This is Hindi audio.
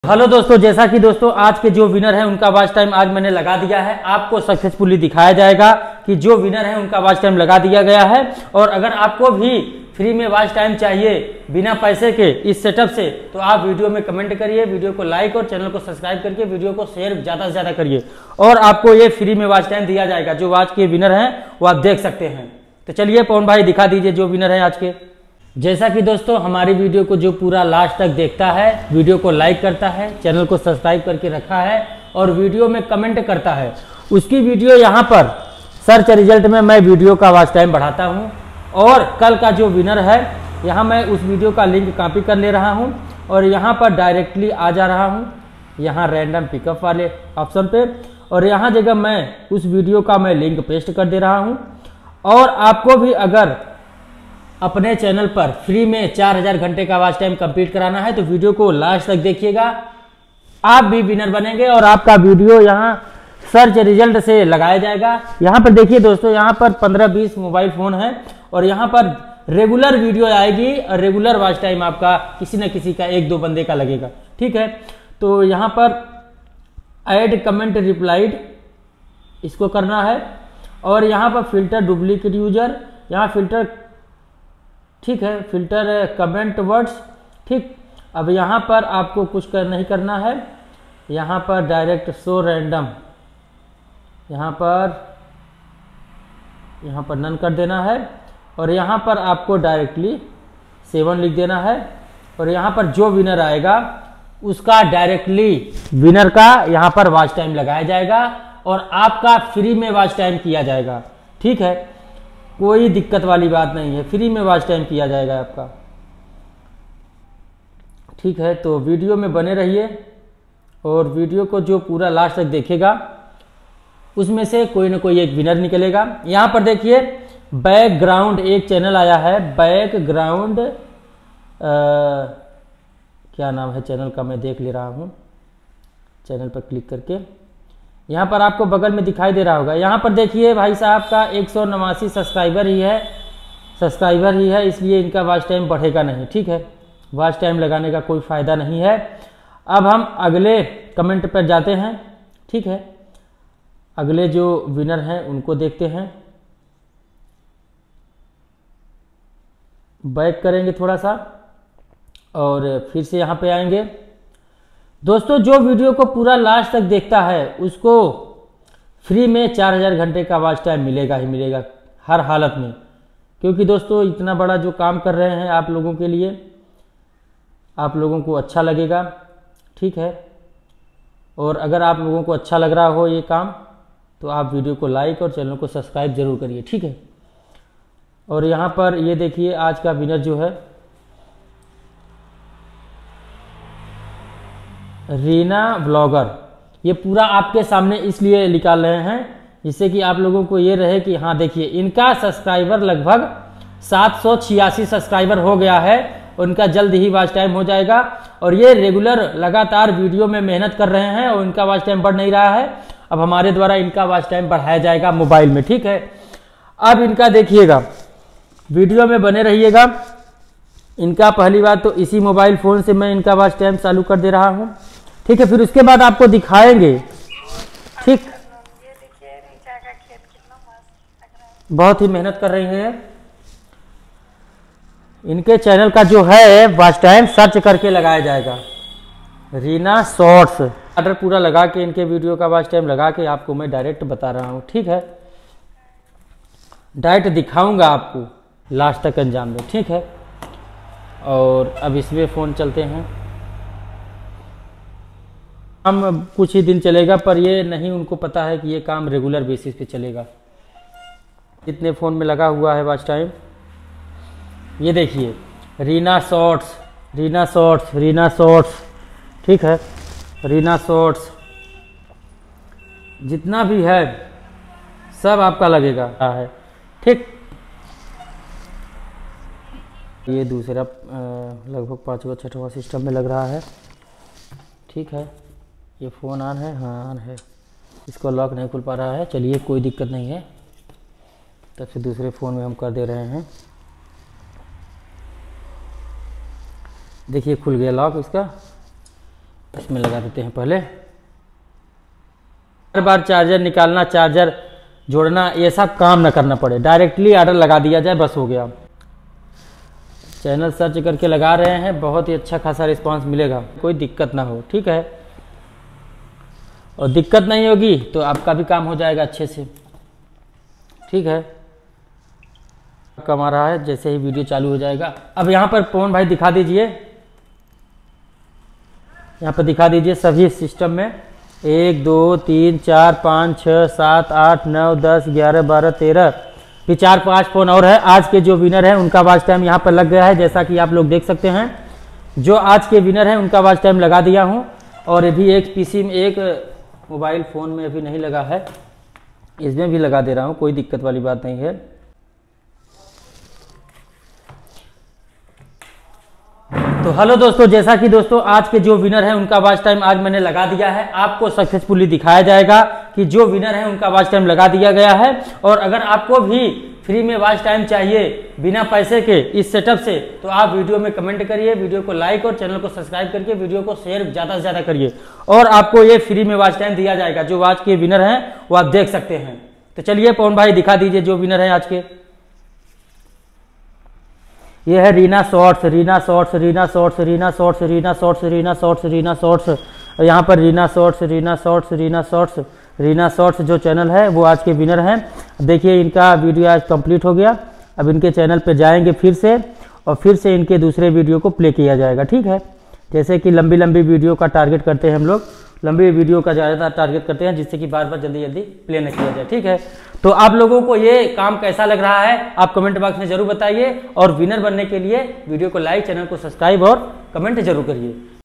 हेलो दोस्तों, जैसा कि दोस्तों आज के जो विनर है उनका वॉच टाइम आज मैंने लगा दिया है। आपको सक्सेसफुली दिखाया जाएगा कि जो विनर है उनका वॉच टाइम लगा दिया गया है। और अगर आपको भी फ्री में वॉच टाइम चाहिए बिना पैसे के इस सेटअप से, तो आप वीडियो में कमेंट करिए, वीडियो को लाइक और चैनल को सब्सक्राइब करके वीडियो को शेयर ज़्यादा से ज़्यादा करिए और आपको ये फ्री में वॉच टाइम दिया जाएगा। जो वॉच के विनर हैं वो आप देख सकते हैं। तो चलिए पवन भाई दिखा दीजिए जो विनर है आज के। जैसा कि दोस्तों हमारी वीडियो को जो पूरा लास्ट तक देखता है, वीडियो को लाइक करता है, चैनल को सब्सक्राइब करके रखा है और वीडियो में कमेंट करता है, उसकी वीडियो यहाँ पर सर्च रिजल्ट में मैं वीडियो का वॉच टाइम बढ़ाता हूँ। और कल का जो विनर है यहाँ मैं उस वीडियो का लिंक कॉपी कर ले रहा हूँ और यहाँ पर डायरेक्टली आ जा रहा हूँ, यहाँ रैंडम पिकअप वाले ऑप्शन पे, और यहाँ जगह मैं उस वीडियो का मैं लिंक पेस्ट कर दे रहा हूँ। और आपको भी अगर अपने चैनल पर फ्री में 4000 घंटे का वॉच टाइम कंप्लीट कराना है तो वीडियो को लास्ट तक देखिएगा, आप भी विनर बनेंगे और आपका वीडियो यहाँ सर्च रिजल्ट से लगाया जाएगा। यहाँ पर देखिए दोस्तों, यहाँ पर 15-20 मोबाइल फोन है और यहाँ पर रेगुलर वीडियो आएगी और रेगुलर वॉच टाइम आपका किसी न किसी का 1-2 बंदे का लगेगा। ठीक है, तो यहाँ पर ऐड कमेंट रिप्लाइड इसको करना है और यहाँ पर फिल्टर डुप्लीकेट यूजर, यहाँ फिल्टर, ठीक है, फिल्टर कमेंट वर्ड्स। ठीक, अब यहाँ पर आपको कुछ नहीं करना है, यहाँ पर डायरेक्ट शो रैंडम, यहाँ पर नन कर देना है और यहाँ पर आपको डायरेक्टली 7 लिख देना है और यहाँ पर जो विनर आएगा उसका डायरेक्टली विनर का यहाँ पर वॉच टाइम लगाया जाएगा और आपका फ्री में वॉच टाइम किया जाएगा। ठीक है, कोई दिक्कत वाली बात नहीं है, फ्री में वॉच टाइम किया जाएगा आपका। ठीक है, तो वीडियो में बने रहिए और वीडियो को जो पूरा लास्ट तक देखेगा उसमें से कोई ना कोई एक विनर निकलेगा। यहाँ पर देखिए बैकग्राउंड एक चैनल आया है, बैकग्राउंड क्या नाम है चैनल का, मैं देख ले रहा हूँ। चैनल पर क्लिक करके यहाँ पर आपको बगल में दिखाई दे रहा होगा, यहाँ पर देखिए भाई साहब का 189 सब्सक्राइबर ही है, इसलिए इनका वॉच टाइम बढ़ेगा नहीं। ठीक है, वॉच टाइम लगाने का कोई फ़ायदा नहीं है। अब हम अगले कमेंट पर जाते हैं। ठीक है, अगले जो विनर हैं उनको देखते हैं। बैक करेंगे थोड़ा सा और फिर से यहाँ पे आएंगे। दोस्तों जो वीडियो को पूरा लास्ट तक देखता है उसको फ्री में 4000 घंटे का वॉच टाइम मिलेगा ही मिलेगा हर हालत में, क्योंकि दोस्तों इतना बड़ा जो काम कर रहे हैं आप लोगों के लिए, आप लोगों को अच्छा लगेगा। ठीक है, और अगर आप लोगों को अच्छा लग रहा हो ये काम तो आप वीडियो को लाइक और चैनल को सब्सक्राइब जरूर करिए। ठीक है, और यहाँ पर ये देखिए आज का विनर जो है रीना ब्लॉगर, ये पूरा आपके सामने इसलिए निकाल रहे हैं जिससे कि आप लोगों को ये रहे कि हाँ देखिए इनका सब्सक्राइबर लगभग 786 सब्सक्राइबर हो गया है, उनका जल्द ही वॉच टाइम हो जाएगा। और ये रेगुलर लगातार वीडियो में मेहनत कर रहे हैं और इनका वॉच टाइम बढ़ नहीं रहा है। अब हमारे द्वारा इनका वॉच टाइम बढ़ाया जाएगा मोबाइल में। ठीक है, अब इनका देखिएगा, वीडियो में बने रहिएगा। इनका पहली बात तो इसी मोबाइल फ़ोन से मैं इनका वॉच टाइम चालू कर दे रहा हूँ। ठीक है, फिर उसके बाद आपको दिखाएंगे। ठीक, बहुत ही मेहनत कर रही हैं। इनके चैनल का जो है वॉच टाइम सर्च करके लगाया जाएगा, रीना शॉर्ट्स। ऑर्डर पूरा लगा के इनके वीडियो का वॉच टाइम लगा के आपको मैं डायरेक्ट बता रहा हूँ। ठीक है, डायरेक्ट दिखाऊंगा आपको लास्ट तक अंजाम में। ठीक है, और अब इसमें फ़ोन चलते हैं। काम कुछ ही दिन चलेगा पर ये नहीं उनको पता है कि ये काम रेगुलर बेसिस पे चलेगा। कितने फ़ोन में लगा हुआ है वॉच टाइम, ये देखिए रीना शॉर्ट्स। ठीक है, रीना शॉर्ट्स जितना भी है सब आपका लगेगा है। ठीक, ये दूसरा लगभग 5वां 6वां सिस्टम में लग रहा है। ठीक है, ये फ़ोन ऑन है, हाँ ऑन है, इसको लॉक नहीं खुल पा रहा है। चलिए कोई दिक्कत नहीं है, तब से दूसरे फ़ोन में हम कर दे रहे हैं। देखिए खुल गया लॉक इसका। इसमें लगा देते हैं पहले। हर बार चार्जर निकालना, चार्जर जोड़ना, ये सब काम ना करना पड़े, डायरेक्टली ऑर्डर लगा दिया जाए, बस हो गया। चैनल सर्च करके लगा रहे हैं, बहुत ही अच्छा खासा रिस्पांस मिलेगा, कोई दिक्कत ना हो, ठीक है। और दिक्कत नहीं होगी तो आपका भी काम हो जाएगा अच्छे से, ठीक है। कमा रहा है जैसे ही वीडियो चालू हो जाएगा। अब यहाँ पर पवन भाई दिखा दीजिए, यहाँ पर दिखा दीजिए सभी सिस्टम में 1 2 3 4 5 6 7 8 9 10 11 12 13 फिर 4-5 फ़ोन और है। आज के जो विनर है उनका वॉच टाइम यहाँ पर लग गया है, जैसा कि आप लोग देख सकते हैं। जो आज के विनर है उनका वॉच टाइम लगा दिया हूँ। और अभी एक पीसी में, एक मोबाइल फ़ोन में अभी नहीं लगा है, इसमें भी लगा दे रहा हूँ, कोई दिक्कत वाली बात नहीं है। तो हेलो दोस्तों, जैसा कि दोस्तों आज के जो विनर है उनका वॉच टाइम आज मैंने लगा दिया है। आपको सक्सेसफुली दिखाया जाएगा कि जो विनर है उनका वॉच टाइम लगा दिया गया है। और अगर आपको भी फ्री में वॉच टाइम चाहिए बिना पैसे के इस सेटअप से, तो आप वीडियो में कमेंट करिए, वीडियो को लाइक और चैनल को सब्सक्राइब करके वीडियो को शेयर ज़्यादा से ज़्यादा करिए और आपको ये फ्री में वॉच टाइम दिया जाएगा। जो आज के विनर हैं वो आप देख सकते हैं। तो चलिए पवन भाई दिखा दीजिए जो विनर है आज के। ये है Reena shorts, Reena shorts, Reena shorts, Reena shorts, Reena shorts, Reena shorts, Reena shorts. यहाँ पर Reena shorts, Reena shorts, Reena shorts, Reena shorts जो चैनल है वो आज के विनर हैं। देखिए इनका वीडियो आज कंप्लीट हो गया। अब इनके चैनल पे जाएंगे फिर से और फिर से इनके दूसरे वीडियो को प्ले किया जाएगा, ठीक है। जैसे कि लंबी लंबी वीडियो का टारगेट करते हैं हम लोग, लंबी वीडियो का ज़्यादा टारगेट करते हैं जिससे कि बार बार जल्दी जल्दी प्ले न किया जाए, ठीक है। तो आप लोगों को ये काम कैसा लग रहा है आप कमेंट बॉक्स में जरूर बताइए और विनर बनने के लिए वीडियो को लाइक, चैनल को सब्सक्राइब और कमेंट जरूर करिए।